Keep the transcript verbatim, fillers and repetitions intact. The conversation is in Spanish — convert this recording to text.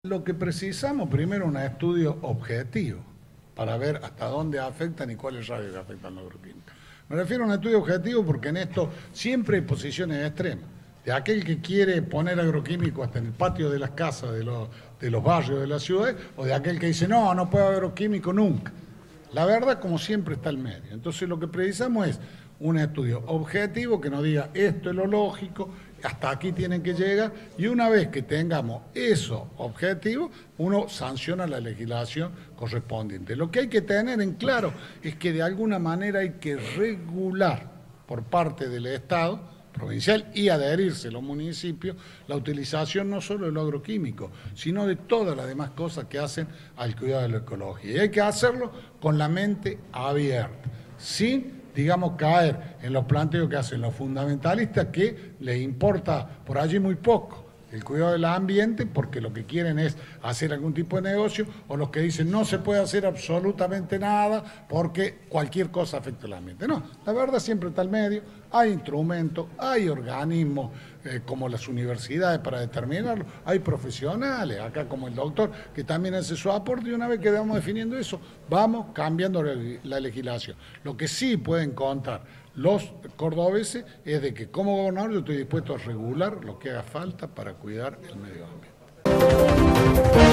Lo que precisamos primero es un estudio objetivo para ver hasta dónde afectan y cuáles radios afectan los agroquímicos. Me refiero a un estudio objetivo porque en esto siempre hay posiciones extremas. De aquel que quiere poner agroquímicos hasta en el patio de las casas de los, de los barrios de la ciudad, o de aquel que dice, no, no puede haber agroquímico nunca. La verdad, como siempre, está al medio. Entonces lo que precisamos es un estudio objetivo que nos diga esto es lo lógico, hasta aquí tienen que llegar, y una vez que tengamos eso objetivo, uno sanciona la legislación correspondiente. Lo que hay que tener en claro es que de alguna manera hay que regular por parte del Estado provincial y adherirse a los municipios la utilización no solo de lo agroquímico, sino de todas las demás cosas que hacen al cuidado de la ecología. Y hay que hacerlo con la mente abierta, sin, digamos, caer en los planteos que hacen los fundamentalistas, que les importa por allí muy poco el cuidado del ambiente, porque lo que quieren es hacer algún tipo de negocio, o los que dicen no se puede hacer absolutamente nada porque cualquier cosa afecta al ambiente. No, la verdad siempre está al medio, hay instrumentos, hay organismos eh, como las universidades para determinarlo, hay profesionales, acá como el doctor, que también hace su aporte, y una vez que vamos definiendo eso, vamos cambiando la legislación. Lo que sí pueden contar los cordobeses es de que como gobernador yo estoy dispuesto a regular lo que haga falta para cuidar el medio ambiente.